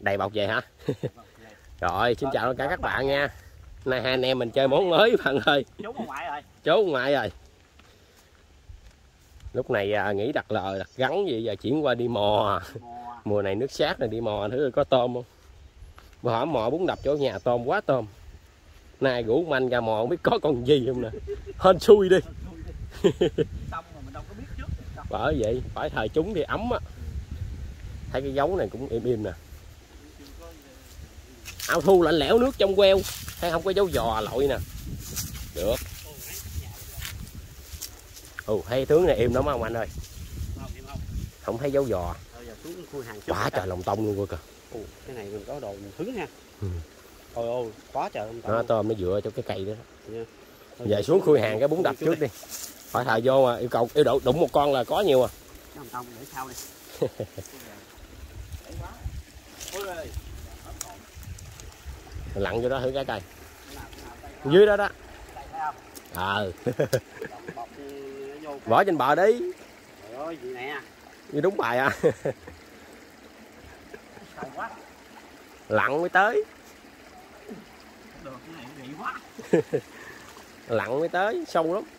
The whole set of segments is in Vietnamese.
Đầy bọc về hả? Rồi, xin chào tất cả các bạn nha. Nay hai anh em mình chơi món mới bạn ơi. Trốn ông ngoại rồi. Trốn ngoại rồi. Lúc này nghỉ đặt lời, đặt gắn gì giờ chuyển qua đi mò. Mùa này nước sát này đi mò thử có tôm không? Bữa hổm mò bún đập chỗ nhà tôm quá tôm. Nay rủ anh ra mò không biết có con gì không nè. Hên xui đi. Bởi vậy, phải thời chúng thì ấm á. Thấy cái dấu này cũng im im nè. Ao thu lạnh lẽo nước trong queo. Thấy không có dấu giò lội nè. Được. Thấy tướng này im lắm không anh ơi? Không thấy dấu giò. Quá trời lòng tông luôn kìa. Cái này mình có đồ mình thứ nha. Ôi quá trời lòng tông. Nó tôm nó dựa cho cái cây đó. Về xuống khui hàng cái bún đập trước đi. Phải thờ vô mà yêu đậu đụng một con là có nhiều à. Lòng tông để sau đi. Lặn vô đó thử cái cây. Dưới đó đó. Bỏ trên bờ đi. Trời ơi, gì nè. Như đúng bài à. Lặn mới tới. Được, cái này bị quá. Lặn mới tới, sâu lắm.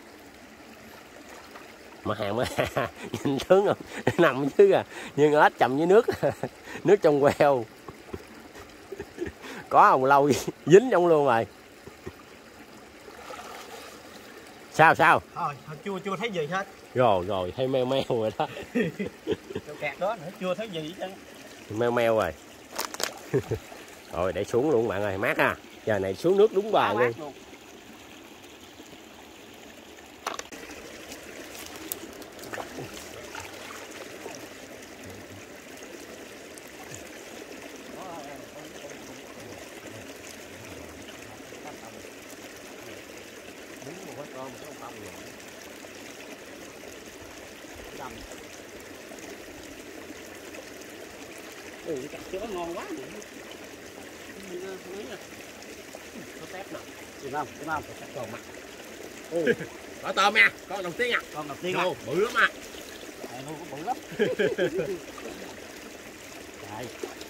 Mà hàng mới nhìn tướng không? Nằm dưới à. Nhưng ếch chầm với nước. Nước trong queo. Có không lâu dính trong luôn rồi. Sao? Thôi, chưa thấy gì hết. Rồi, thấy meo rồi đó. Kẹt đó nữa, chưa thấy gì hết. Meo rồi. Rồi để xuống luôn bạn ơi, mát ha. Giờ này xuống nước đúng bài luôn. Cắt chữa ngon quá. Có tép nè. Đúng không? Cắt còn mặt. Có tôm nha, con đầu tiên à. Con đầu tiên à. Bự lắm à. Luôn cũng bự lắm. Trời.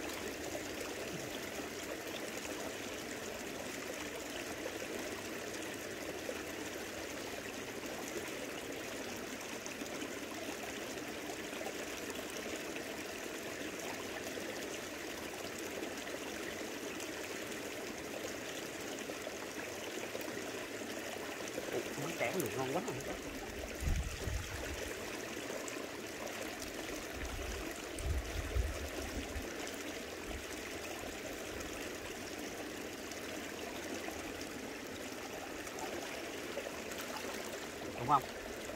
Cản được ngon quá. Đúng không?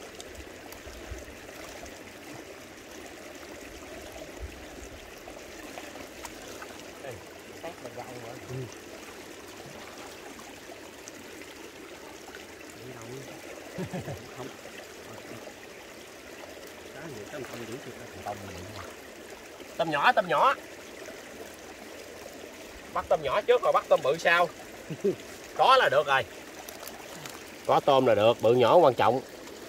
Tát là gạo rồi. Không. Tôm nhỏ. Bắt tôm nhỏ trước rồi bắt tôm bự sau. Có là được rồi. Có tôm là được, bự nhỏ quan trọng.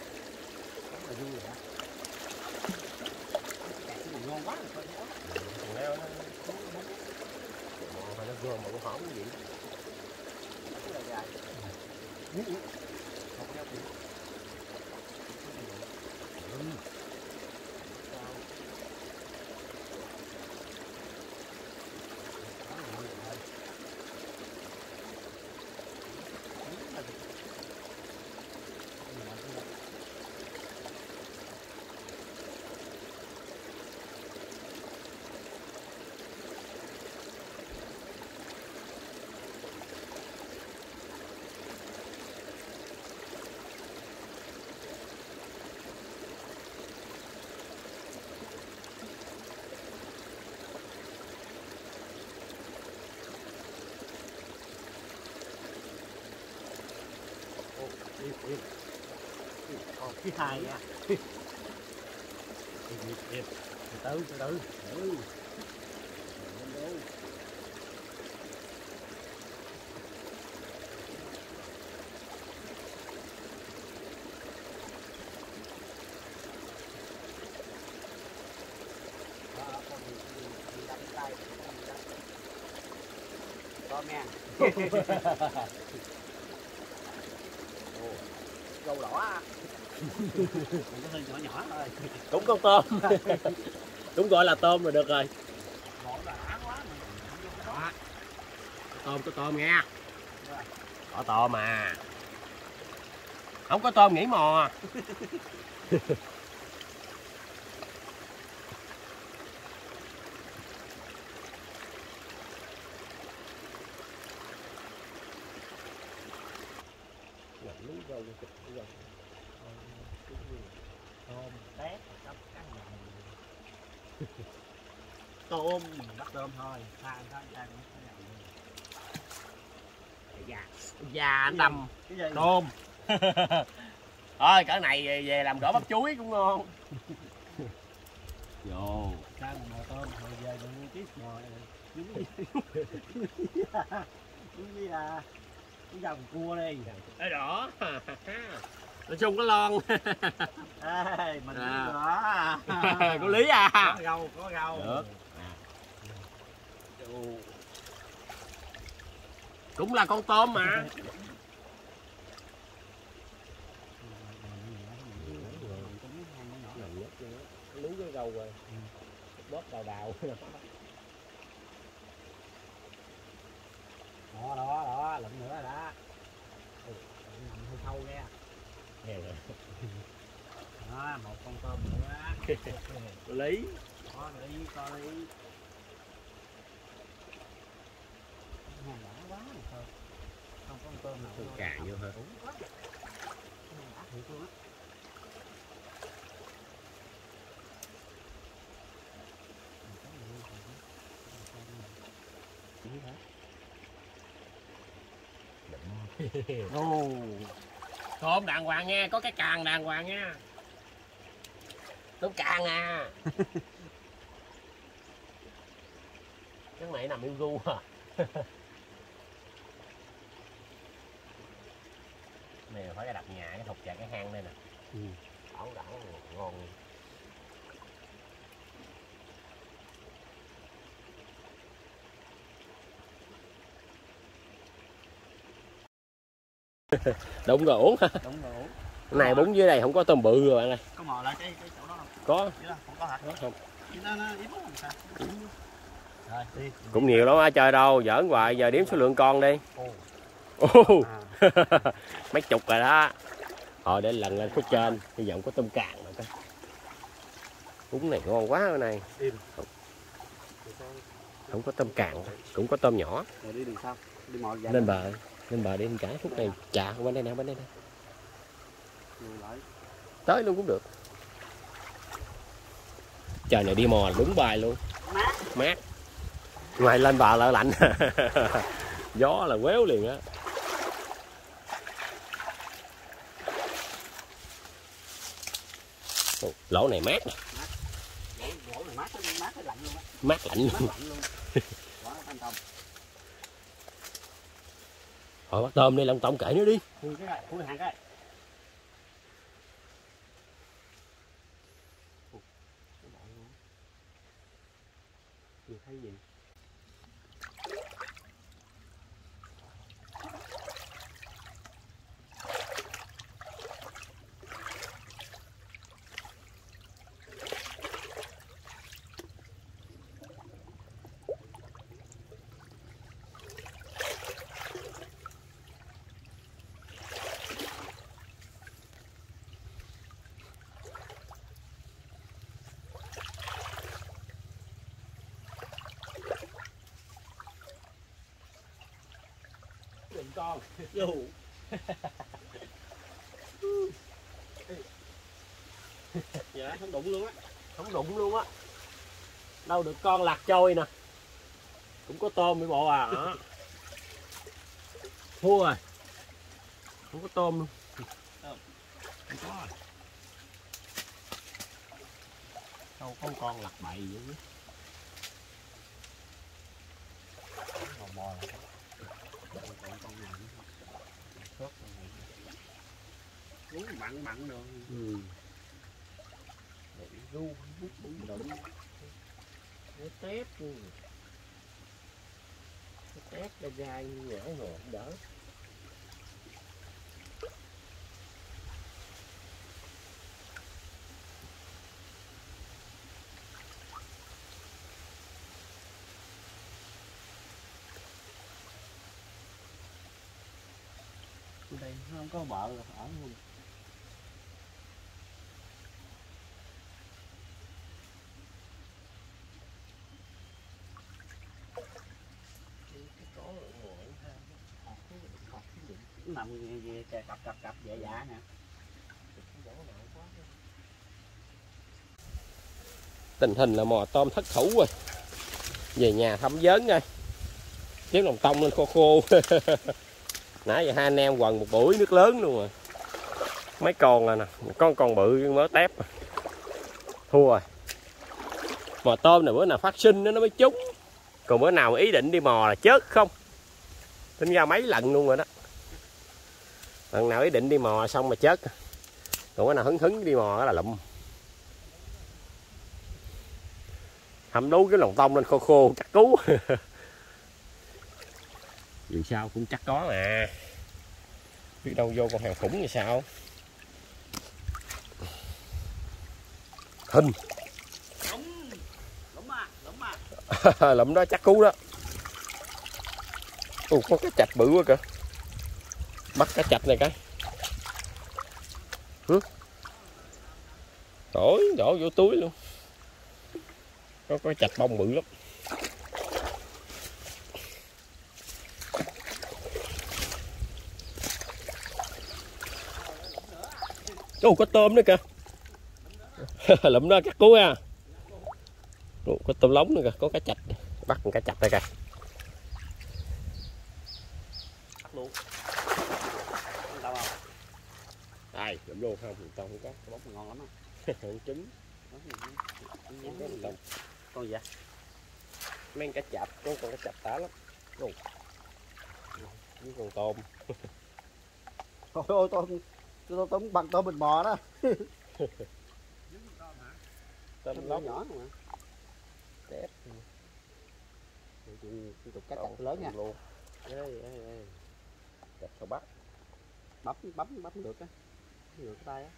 Thứ hai nha. Từ từ. tôm nha. Gâu đỏ á. Mình có hơi nhỏ nhỏ thôi. Cũng con tôm. Cũng gọi là tôm rồi được rồi. Có tôm nha. Có tôm mà. Không có tôm nghỉ mò. Tôm tét tôm bắt tôm thôi, than Già đầm tôm. Thôi cỡ này về làm gỏi bắp chuối cũng ngon. Vô than bò tôm hồi về đừng tí bò chúng là cái dòng cua đi. Ê đỏ. Nói chung có lon. Ê, mình À. đó. Có lý à. Có rau. Được. Cũng là con tôm mà. Lú cái râu rồi. Bóp đào đào. Đó, lụm nữa rồi đó. Nằm hơi sâu nghe. Đó, một con tôm nữa. Có lý. Có lý. Hàng đã quá rồi thôi. Không có con tôm nào. Con càng vô hả? Đã thiệt luôn á. Tôm đàng hoàng nha, có cái càng đàng hoàng nha. Tôm càng à. Cái này nằm yêu gu à. Này phải cái đập nhà cái thục vào cái hang đây nè. Đảo ngon. Đúng rồi uống ha. Đúng rồi. Cái này bún dưới đây không có tôm bự rồi bạn ơi. Có mò lại cái chỗ đó không? Có. Không có hả? Có không? Nó yếu làm sao? Rồi, đi. Cũng nhiều lắm á trời đâu, giỡn hoài, giờ đếm số lượng con đi. Mấy chục rồi đó. Rồi để lần lên phía trên, hy vọng có tôm càng rồi coi. Bún này ngon quá cái này. Không có tôm càng, cũng có tôm nhỏ. Rồi đi đường sau, đi mò Lên bờ đi trả phút này. Chà, bên đây nè. Tới luôn cũng được. Trời này đi mò đúng bài luôn. Mát. Ngoài lên bờ là lạnh. Gió là quéo liền á. Lỗ này mát nè. Lỗ này mát lạnh luôn á. Mát lạnh luôn. Quá thành công. Rồi bắt tôm đi, lòng tổng kệ nó đi. Khui hàng cái. Thấy gì? Con Dù. Dạ, không đụng luôn á. không đụng luôn á. Đâu được con lạc trôi nè. Cũng có tôm bị bộ à. Đó. Thua rồi. Không có tôm luôn. Không có rồi. Đâu có con lạc bậy vậy chứ. Bò lại. Uống mặn rồi. Ru bún tép. ép ra gai nhỏ ngọt đỡ. Đây không có bợ ở luôn. Nằm cặp dạ dạ nè. Tình hình là mò tôm thất thủ rồi, về nhà thăm vớn ngay, kiếm lòng tông lên khô khô. Nãy giờ hai anh em quần một buổi nước lớn luôn rồi, mấy con rồi nè, con bự mớ tép, thua rồi. Mò tôm này bữa nào phát sinh nó mới trúng, còn bữa nào ý định đi mò là chết không. Tính ra mấy lần luôn rồi đó, lần nào ý định đi mò xong mà chết, còn bữa nào hứng hứng đi mò đó là lụm. Hầm đú cái lòng tông lên khô khô chắc cứu. Dù sao cũng chắc có mà, biết đâu vô con hàng khủng như sao. Hình lụm đó chắc cứu đó. Có cái chạch bự quá kìa, bắt cái chạch này cái đổ vô túi luôn. Có chạch bông bự lắm. Có tôm nữa kìa. Lụm đó cắt cú ha. Có tôm lóng nữa kìa, có cá chạch, bắt một cá chạch đây kìa. Bắt luôn. Đâu không? Đây, lụm luôn không, tôm không có. Bóng ngon lắm á. Trứng. Con gì vậy? Mấy cá chạch, có con cá chạch tả lắm. Với con tôm. Thôi ôi tôm bằng tôm mình bò đó. Tôm lóng nhỏ mà. đẹp. Tục cá chạch lớn nha. Luôn. Chạch sao bắt. Bấm được á. Ngược cái tay á.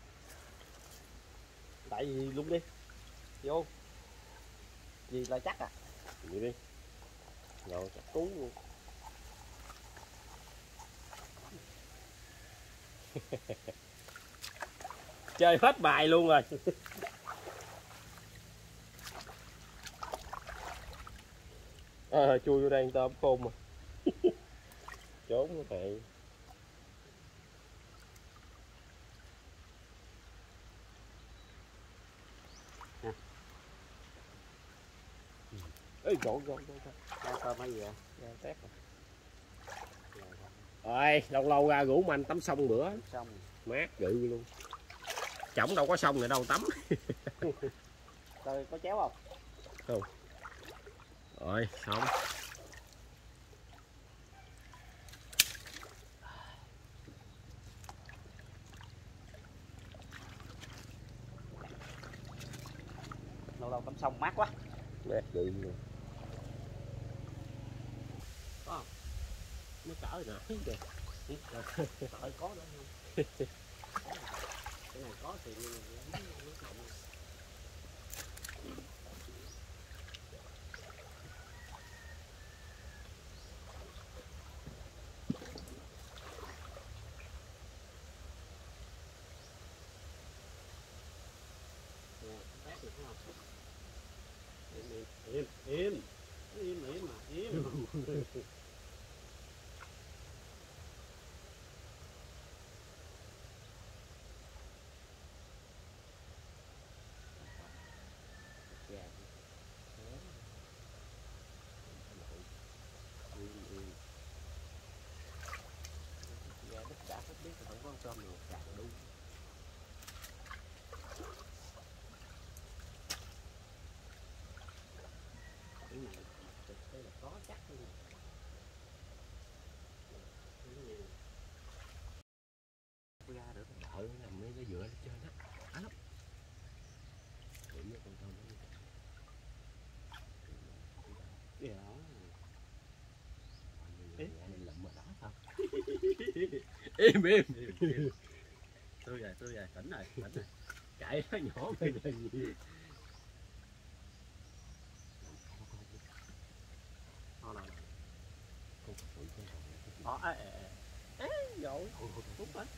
Tại vì luôn đi. Vô. Gì là chắc à. Vậy đi. Rồi chặt cú luôn. Chơi hết bài luôn rồi. Chui vô đây tôm khôn mà. Trốn nó vậy. Ê trộn tôm hay gì vậy? tép rồi. Lâu lâu ra rủ anh tắm sông bữa. Xong. Mát gự luôn. Chổng đâu có sông này đâu tắm. Rồi có chéo không? Không. Rồi xong. Lâu lâu tắm sông mát quá. Mát gự luôn. Có không? Mới cỡ nè. Trời có đó không? Cái này có thì im mà im. Im im. Tôi rồi, tỉnh rồi. Chạy nó nhỏ bây giờ gì. Rồi, đúng rồi.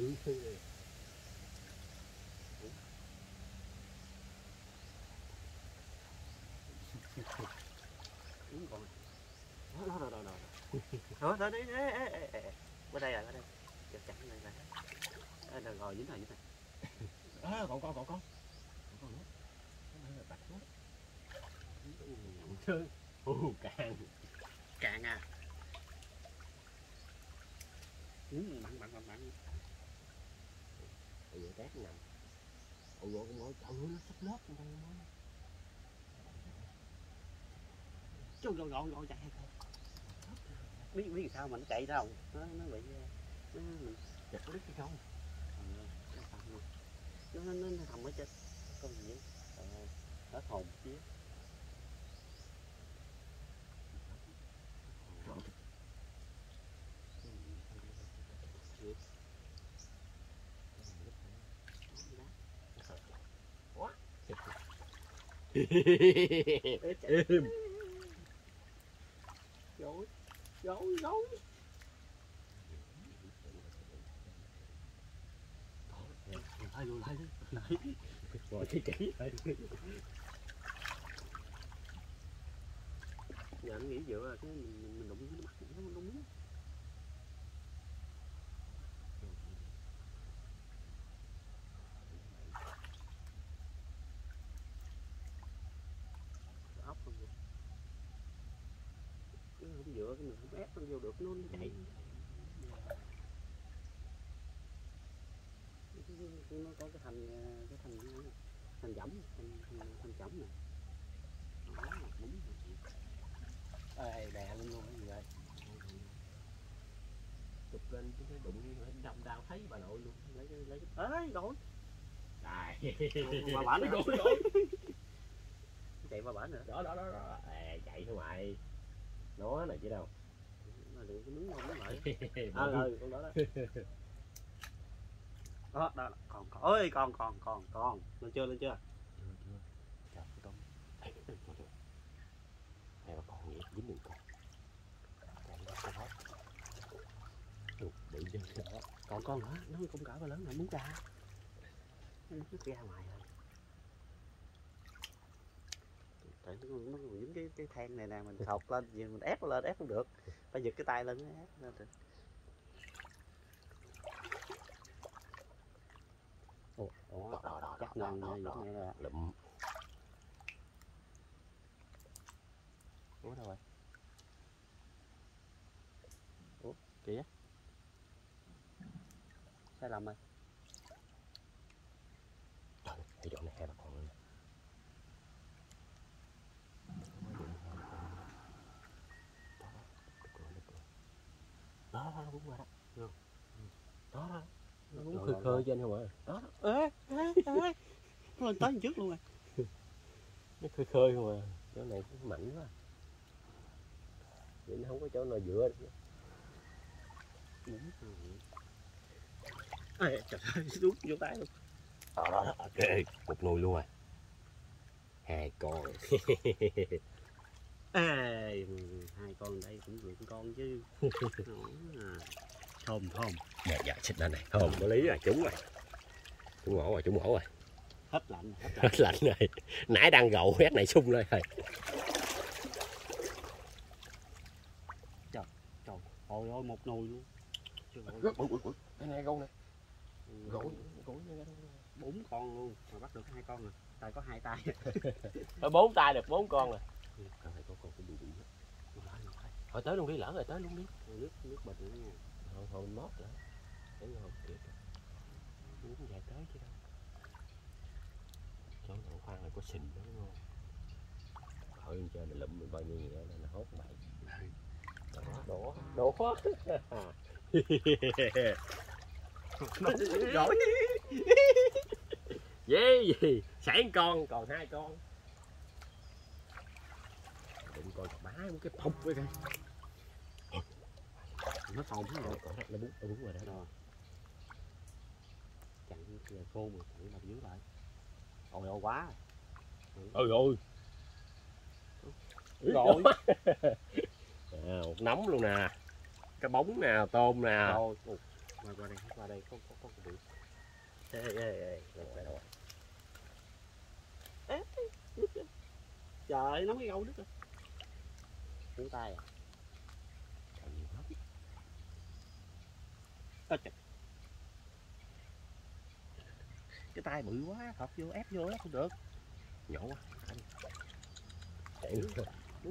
Đúng rồi. Đó, đi. Qua đây rồi, qua đây. Chặt này này. Rồi, dính này. Còn con nữa. Bạch nó. Càng à. Mặn. Bây giờ tét nằm. Ôi nó sắp lớp trong đây nó. Chú rồi chạy. Biết sao mà nó chạy đâu. Nó bị mình Chặt có đứt hay không? Nó thầm ở trên con gì vậy? Hết hồn chứ. Im. Rồi. Lại. Rồi kỹ lại. Giờ anh nghĩ dựa cái mình đụng cái mắt nó đúng. Ốc không vậy? Nó không dựa cái mình không ép nó vô được nó chạy. Nó có cái thành võng, thành chổng này. Đó, đúng rồi. Ê, đè lên luôn cái gì vậy? Chụp lên cái đụng đâm đau thấy bà nội luôn. Lấy ê rồi. Đây. Bà bả nữa. Chạy qua bả nữa. Đó. Chạy thôi mày. Nó này chứ đâu. Mà đừng có muốn không lại. Con đó đó. Đó, còn. Ơi, còn. Lên chưa? Chưa. Chào cái tôm. Hay là còn vậy, dính đừng con. Bị chân đó. Còn con hả? Nó không cỡ ba lớn mà muốn ra. Nó ra ngoài rồi. Tại nó dính cái than này nè, mình thọc lên, mình ép nó lên, ép không được. Phải giật cái tay lên, ép lên được. Đó, chắc ngon nha, giật nghe ra. Lụm. Ủa đâu rồi? Ủa, kìa. Sai lầm rồi. Trời, cái chỗ này hay là còn nữa. Đó, đúng rồi đó. Đó. Nó cũng khơi trên không ạ? Đó. Ê. Nó lên tới trước luôn rồi. Nó khơi không à. Chỗ này cũng mạnh quá. Vậy nó không có chỗ nào dựa được. Ê, trời ơi, đút vô tay luôn. Đó, ok, một nồi luôn rồi. 2 con. Ê, 2 con đây cũng được con chứ. Thơm. Dạ, xịt lên này. Thơm, có lý rồi, trúng rồi. Trúng mổ rồi. Hết lạnh. Hết lạnh rồi. Nãy đang gậu hét này sung lên rồi. Trời ơi, một nồi luôn. Cái này gâu nè. Gỗ 4 con luôn mà bắt được 2 con rồi. Tại có 2 tay. Thôi 4 tay được 4 con rồi. Con này có con cũng bị hết. Thôi tới luôn đi, lỡ rồi tới luôn đi. Nước bịch nữa nha. Thôi mót nữa. Để ngon kịp. Muốn dài tới chứ đâu. Chỗ nào khoan này có sình đó đúng không? Thôi chơi này lụm bao nhiêu nhẹ này nó hốt mày. Đổ quá. Rồi. Gì? Sáng con, còn 2 con. Đụng coi bá cái phông với cái. Nó phồng rồi. Nó bún rồi đó. chặn giờ khô mà chặn đầu dưới lại. Ôi ôi quá. Ôi ôi. Rồi. Một nắm luôn nè. Cái bóng nè, tôm nè. Rồi. Qua đây có cái bự. Ê. Trời nắm cái gâu đứt rồi. Cuốn tay à. Cái tay bự quá, thọc vô ép vô đó không được. Nhỏ quá. Chạy luôn. Đúng.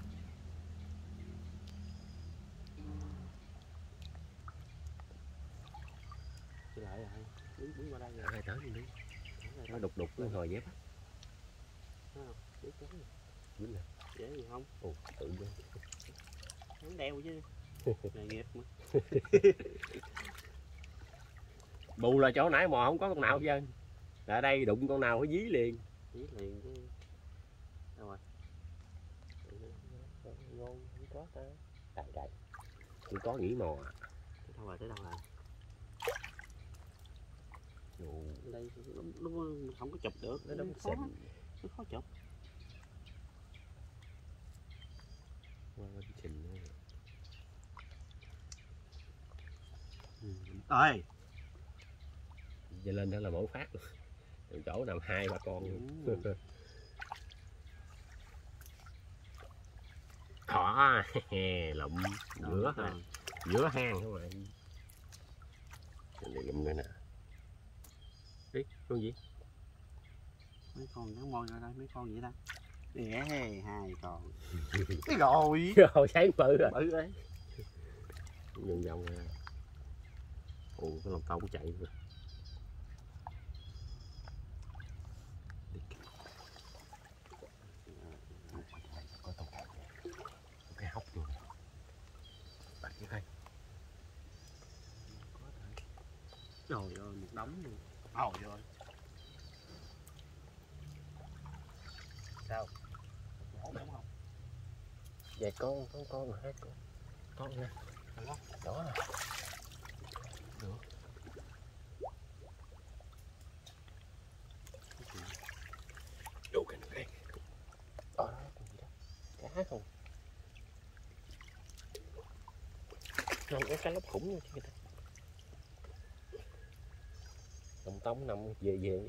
Lại rồi. Đứng qua đây rồi. Ai tới đi. Nó đục cái hồi dép á. Dính nè. Dễ gì không? Ồ, tự nhiên. Hắn đeo chứ. Nghề nghiệp mà. Bù là chỗ nãy mò không có con nào hết trơn. Ở đây đụng con nào phải dí liền. Dí liền chứ. Đâu rồi? Ngon, không có ta. Đây. Không có nghỉ mò à. Tới đâu rồi? Đây nó không có chụp được, nó khó chụp. Ơi. Giờ lên đó là mẫu phát luôn. Chỗ nằm 2-3 con luôn. Thỏ lụm giữa hang các bạn. Lụm nữa nè. Đi, con gì? Mấy con nó môi ra đây, mấy con gì ta? Đẻ 2 con. Cái rồi. Rồi sáng bự rồi. Bự đấy. Vòng ra. Ồ, cái lồng tông chạy rồi. Có tông cái hốc luôn. Bắt cái cây. Trời ơi, một đống luôn. Trời ơi. Sao? Đúng không? Vậy con mà hết con nè. Đó nè. Được. Đủ cái nữa đây. Đó con gì đó. Cá không? Không có cá lóc khủng nha chứ. Đồng tông nằm về vậy.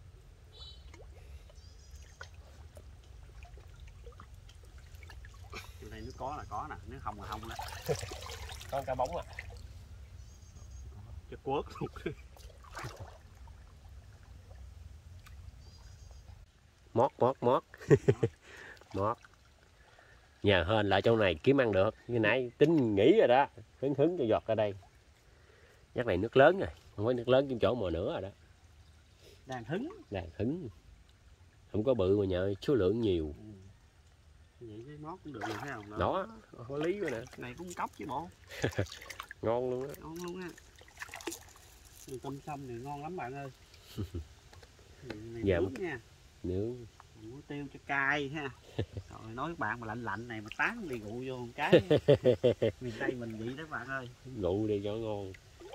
Đây nước có là có nè, nước không là không đó. Con cá bóng à. Cái quớt luôn. Mót mót. Nhà hên lại chỗ này kiếm ăn được. Như nãy tính nghỉ rồi đó. Hứng cho giọt ra đây. Chắc này nước lớn rồi. Không phải nước lớn kiếm chỗ mò nữa rồi đó. Đàn hứng. Không có bự mà nhờ số lượng nhiều. Vậy cái mót cũng được rồi thấy không? Đó, có lý rồi nè. Cái này cũng cốc chứ bộ. Ngon luôn á. Ngon luôn á. Tôm sông thì ngon lắm bạn ơi. Này dạ, nướng nha. Nướng. Muối tiêu cho cay ha. Rồi nói các bạn mà lạnh này mà tán ly rượu vô một cái. Miền Tây mình vậy đó bạn ơi. Rượu đi cho ngon.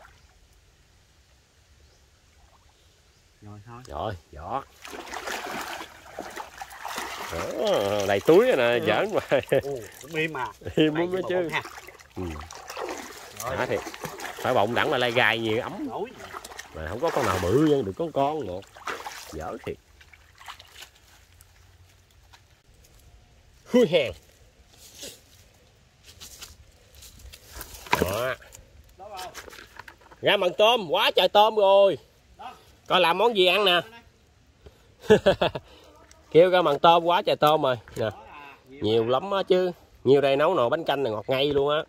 Rồi thôi. Rồi, giọt. Đầy túi rồi nè, giỡn mà. Im mà. Im luôn đó chứ. Đã thiệt. Phải bọng đẳng là lai gai nhiều ấm. Mà không có con nào bự nhưng được con một. Giỡn thiệt. Hui hè. Đó. Ra mần tôm, quá trời tôm rồi. Coi làm món gì ăn nè. Kêu ra mần tôm quá trời tôm rồi nè. Nhiều lắm á chứ. Nhiều đây nấu nồi bánh canh là ngọt ngay luôn á.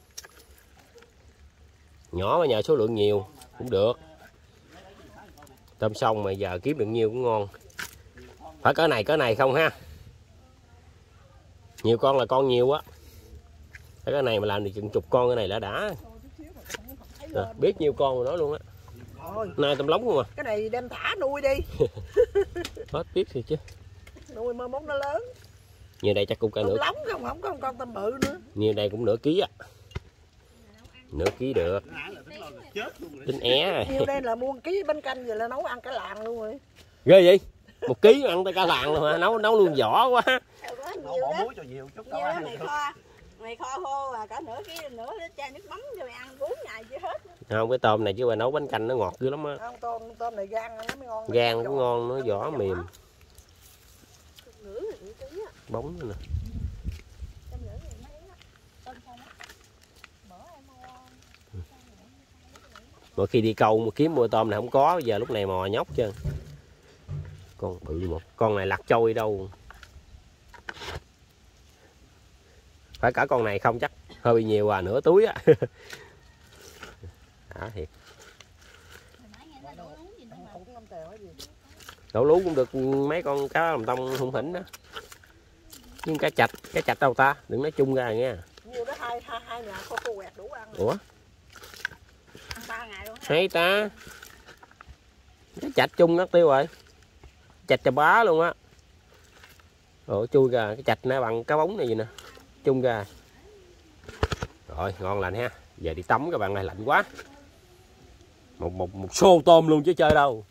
Nhỏ mà nhờ số lượng nhiều cũng được. Tôm xong mà giờ kiếm được nhiều cũng ngon. Phải cỡ này không ha. Nhiều con là con nhiều á. Cái này mà làm thì chừng chục con cái này là đã. Biết nhiêu con mà nói luôn á. Nay tôm lóng không à. Cái này đem thả nuôi đi. Hết biết thì chứ. Nuôi mai mốt nó lớn. Như đây chắc cũng cả nửa. Lóng không có con tôm bự nữa. Như đây cũng nửa ký á. nửa ký được. Tính é rồi. Nhiều đây là mua 1 ký bánh canh, giờ là nấu ăn cả làng luôn rồi. Ghê vậy? 1 ký ăn tới cả làng luôn hả? Nấu luôn vỏ quá. Nhiều bỏ đó. muối cho nhiều chút Nhiều đó mày kho khô à, cả nửa ký nữa cha nước mắm cho mày ăn 4 ngày chưa hết. Không, cái tôm này chứ bà nấu bánh canh nó ngọt dữ lắm á. Không, tôm này gan nó mới ngon. Gan cũng ngon, nó vỏ mềm. Nửa ký á. Bóng nữa nè. Mỗi khi đi câu mà kiếm mua tôm này không có, giờ lúc này mò nhóc chứ. Con bự một, con này lặt trôi đâu. Phải cả con này không chắc hơi bị nhiều à, nửa túi á. Đã thiệt. Đổ lú cũng được mấy con cá làm tông hung hỉnh đó. Nhưng cá chạch đâu ta, đừng nói chung ra nha. Nhiều đó hai nhà kho quẹt đủ ăn. Ủa? Ăn 3 ngày luôn. Hay ta. Cá chạch chung nó tiêu rồi. Chạch chà bá luôn á. Ủa chui ra, cái chạch nó bằng cá bóng này gì nè. Chung ra. Rồi, ngon lành ha. Giờ đi tắm các bạn ơi, lạnh quá. Một xô tôm luôn chứ chơi đâu.